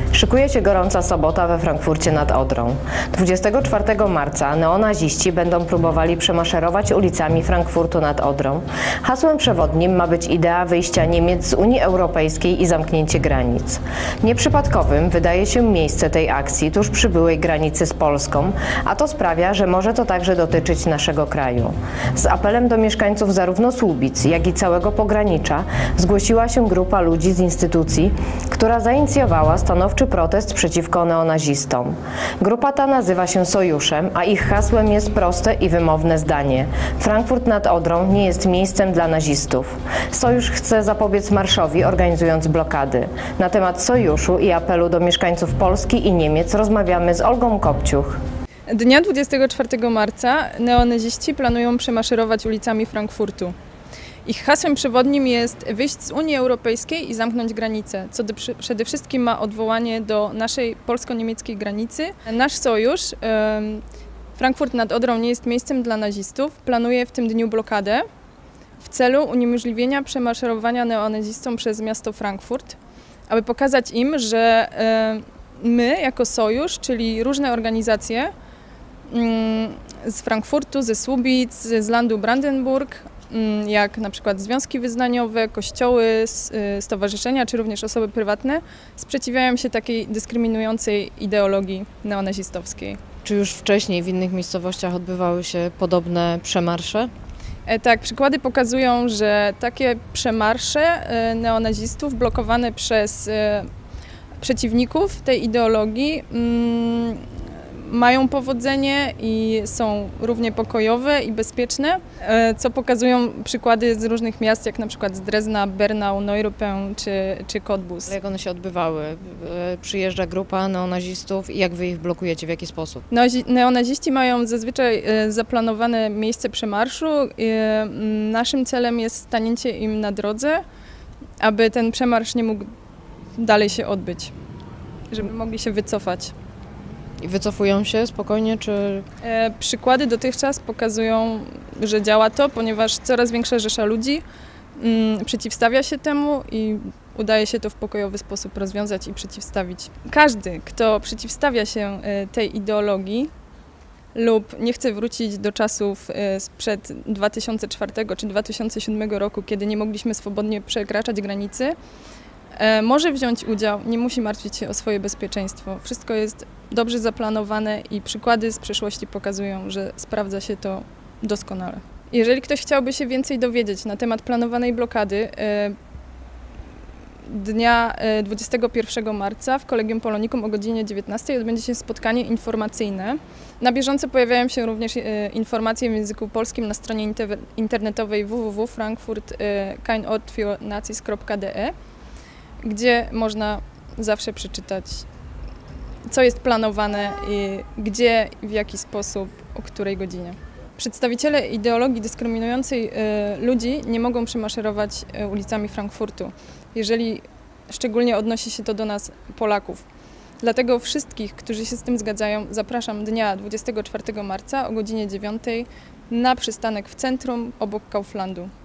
Szykuje się gorąca sobota we Frankfurcie nad Odrą. 24 marca neonaziści będą próbowali przemaszerować ulicami Frankfurtu nad Odrą. Hasłem przewodnim ma być idea wyjścia Niemiec z Unii Europejskiej i zamknięcie granic. Nieprzypadkowym wydaje się miejsce tej akcji tuż przy byłej granicy z Polską, a to sprawia, że może to także dotyczyć naszego kraju. Z apelem do mieszkańców zarówno Słubic, jak i całego pogranicza zgłosiła się grupa ludzi z instytucji, która zainicjowała stanowczy protest przeciwko neonazistom. Grupa ta nazywa się Sojuszem, a ich hasłem jest proste i wymowne zdanie: Frankfurt nad Odrą nie jest miejscem dla nazistów. Sojusz chce zapobiec marszowi, organizując blokady. Na temat Sojuszu i apelu do mieszkańców Polski i Niemiec rozmawiamy z Olgą Kopciuch. Dnia 24 marca neonaziści planują przemaszerować ulicami Frankfurtu. Ich hasłem przewodnim jest wyjść z Unii Europejskiej i zamknąć granice, co przede wszystkim ma odwołanie do naszej polsko-niemieckiej granicy. Nasz sojusz, Frankfurt nad Odrą nie jest miejscem dla nazistów, planuje w tym dniu blokadę w celu uniemożliwienia przemaszerowania neonazistom przez miasto Frankfurt, aby pokazać im, że my jako sojusz, czyli różne organizacje z Frankfurtu, ze Słubic, z Landu Brandenburg, jak na przykład związki wyznaniowe, kościoły, stowarzyszenia czy również osoby prywatne, sprzeciwiają się takiej dyskryminującej ideologii neonazistowskiej. Czy już wcześniej w innych miejscowościach odbywały się podobne przemarsze? Tak, przykłady pokazują, że takie przemarsze neonazistów blokowane przez przeciwników tej ideologii mają powodzenie i są równie pokojowe i bezpieczne, co pokazują przykłady z różnych miast, jak na przykład z Drezna, Bernau, Neuruppin czy Cottbus. Jak one się odbywały? Przyjeżdża grupa neonazistów i jak wy ich blokujecie, w jaki sposób? Neonaziści mają zazwyczaj zaplanowane miejsce przemarszu. Naszym celem jest stanięcie im na drodze, aby ten przemarsz nie mógł dalej się odbyć, żeby mogli się wycofać. I wycofują się spokojnie, czy...? Przykłady dotychczas pokazują, że działa to, ponieważ coraz większa rzesza ludzi przeciwstawia się temu i udaje się to w pokojowy sposób rozwiązać i przeciwstawić. Każdy, kto przeciwstawia się tej ideologii lub nie chce wrócić do czasów sprzed 2004 czy 2007 roku, kiedy nie mogliśmy swobodnie przekraczać granicy, może wziąć udział, nie musi martwić się o swoje bezpieczeństwo. Wszystko jest dobrze zaplanowane i przykłady z przeszłości pokazują, że sprawdza się to doskonale. Jeżeli ktoś chciałby się więcej dowiedzieć na temat planowanej blokady, dnia 21 marca w Collegium Polonicum o godzinie 19 odbędzie się spotkanie informacyjne. Na bieżąco pojawiają się również informacje w języku polskim na stronie internetowej www.frankfurt-kein-ort-für-nazis.de, gdzie można zawsze przeczytać, co jest planowane i gdzie, w jaki sposób, o której godzinie. Przedstawiciele ideologii dyskryminującej ludzi nie mogą przemaszerować ulicami Frankfurtu, jeżeli szczególnie odnosi się to do nas, Polaków. Dlatego wszystkich, którzy się z tym zgadzają, zapraszam dnia 24 marca o godzinie 9 na przystanek w centrum obok Kauflandu.